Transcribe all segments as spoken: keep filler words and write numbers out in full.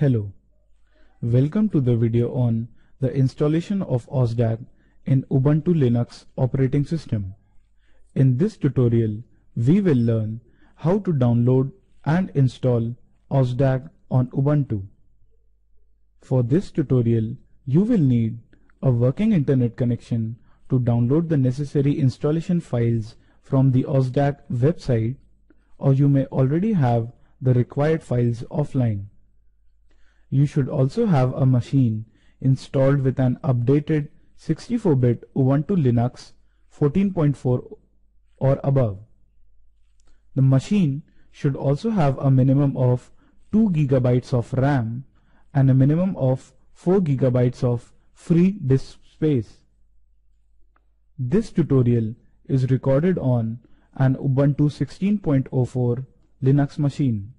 Hello, welcome to the video on the installation of OSDAG in Ubuntu Linux operating system. In this tutorial, we will learn how to download and install OSDAG on Ubuntu. For this tutorial, you will need a working internet connection to download the necessary installation files from the OSDAG website, or you may already have the required files offline. You should also have a machine installed with an updated sixty-four bit Ubuntu Linux fourteen point four or above. The machine should also have a minimum of two gigabytes of RAM and a minimum of four gigabytes of free disk space. This tutorial is recorded on an Ubuntu sixteen point oh four Linux machine.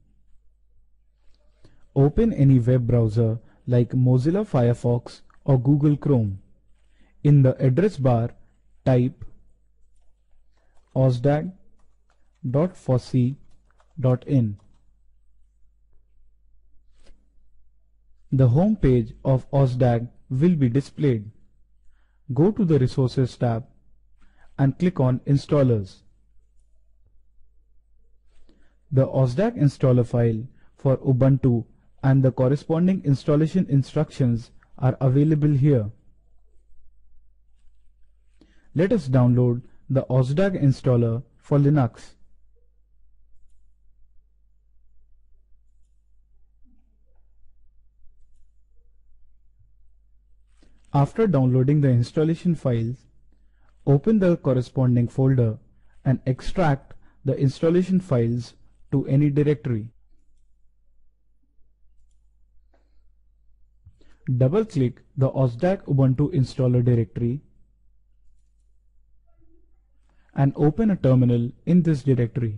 Open any web browser like Mozilla Firefox or Google Chrome. In the address bar, type osdag dot fossee dot in. The home page of OSDAG will be displayed. Go to the Resources tab and click on Installers. The OSDAG installer file for Ubuntu and the corresponding installation instructions are available here. Let us download the OSDAG installer for Linux. After downloading the installation files, open the corresponding folder and extract the installation files to any directory. Double-click the OSDAG Ubuntu installer directory and open a terminal in this directory.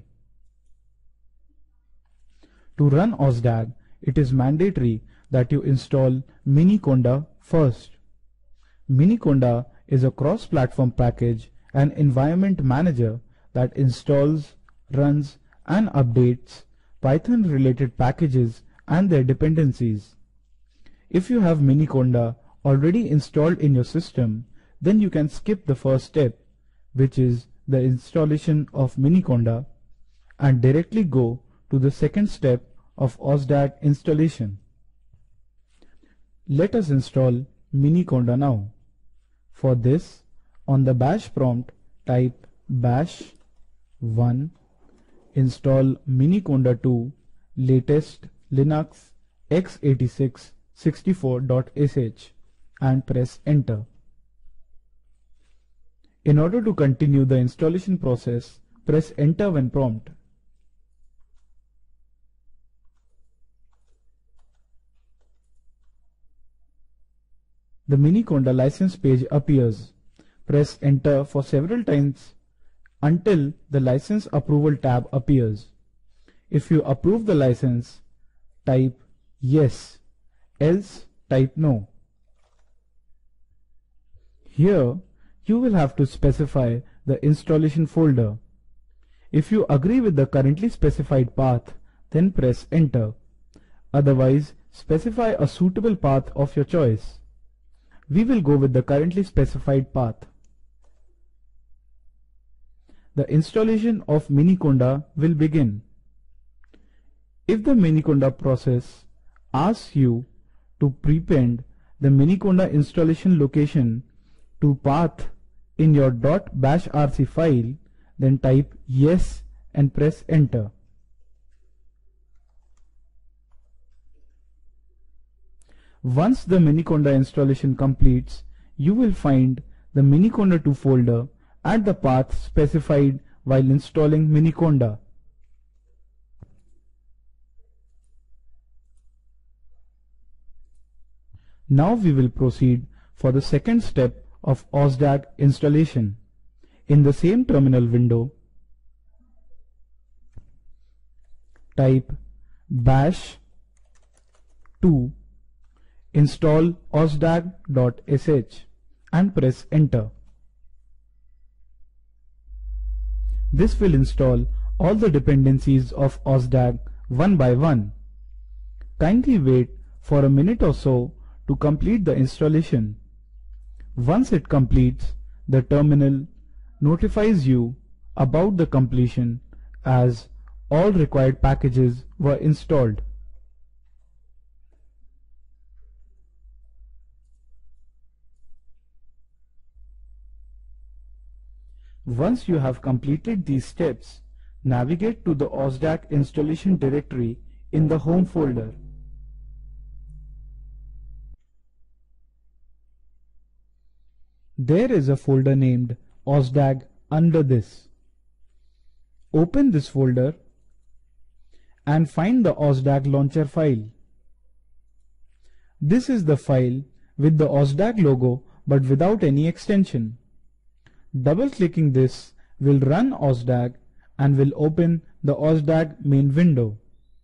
To run OSDAG, it is mandatory that you install Miniconda first. Miniconda is a cross-platform package and environment manager that installs, runs, and updates Python-related packages and their dependencies. If you have Miniconda already installed in your system, then you can skip the first step, which is the installation of Miniconda, and directly go to the second step of OSDAG installation. Let us install Miniconda now. For this, on the bash prompt, type bash one install Miniconda two latest Linux x eighty-six sixty-four dot sh and press enter. In order to continue the installation process, press enter when prompted. The Miniconda license page appears. Press enter for several times until the license approval tab appears. If you approve the license, type yes, else type no. Here you will have to specify the installation folder. If you agree with the currently specified path, then press enter. Otherwise, specify a suitable path of your choice. We will go with the currently specified path. The installation of Miniconda will begin. If the Miniconda process asks you to prepend the Miniconda installation location to path in your .bashrc file, then type yes and press enter. Once the Miniconda installation completes, you will find the Miniconda two folder at the path specified while installing Miniconda. Now we will proceed for the second step of OSDAG installation. In the same terminal window, type bash two install osdag dot sh and press enter. This will install all the dependencies of OSDAG one by one. Kindly wait for a minute or so to complete the installation. Once it completes, the terminal notifies you about the completion as all required packages were installed. Once you have completed these steps, navigate to the OSDAC installation directory in the Home folder. There is a folder named OSDAG under this. Open this folder and find the OSDAG launcher file. This is the file with the OSDAG logo but without any extension. Double-clicking this will run OSDAG and will open the OSDAG main window.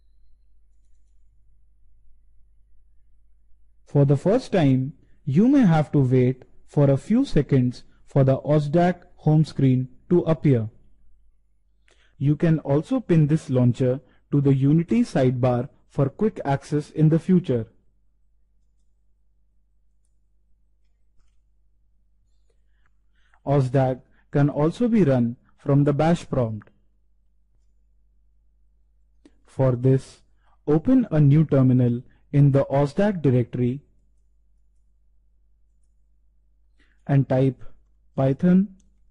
For the first time, you may have to wait for a few seconds for the OSDAG home screen to appear. You can also pin this launcher to the Unity sidebar for quick access in the future. OSDAG can also be run from the bash prompt. For this, open a new terminal in the OSDAG directory and type Python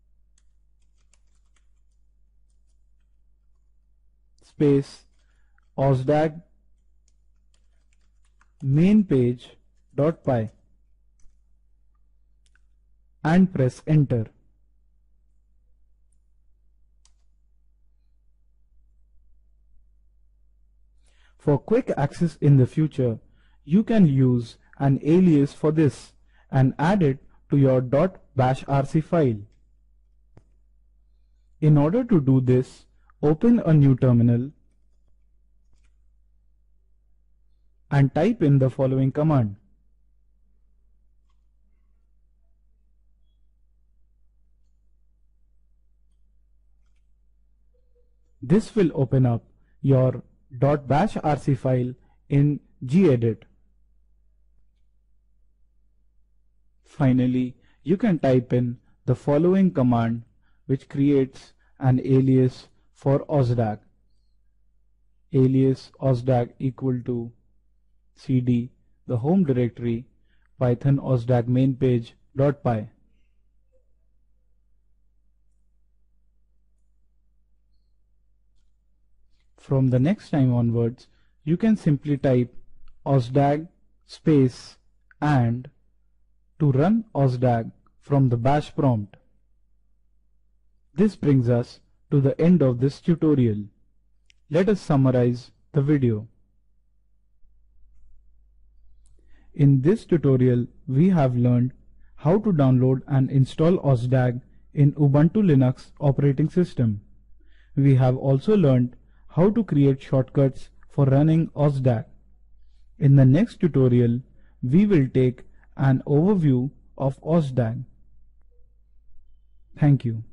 space OSDAG main page dot py and press enter. For quick access in the future, you can use an alias for this and add it to your .bashrc file. In order to do this, open a new terminal and type in the following command. This will open up your .bashrc file in gedit. Finally, you can type in the following command which creates an alias for OSDAG. Alias OSDAG equal to cd the home directory python osdag main page dot py. From the next time onwards, you can simply type osdag space and to run OSDAG from the bash prompt. This brings us to the end of this tutorial. Let us summarize the video. In this tutorial, we have learned how to download and install OSDAG in Ubuntu Linux operating system. We have also learned how to create shortcuts for running OSDAG. In the next tutorial, we will take an overview of OSDAG. Thank you.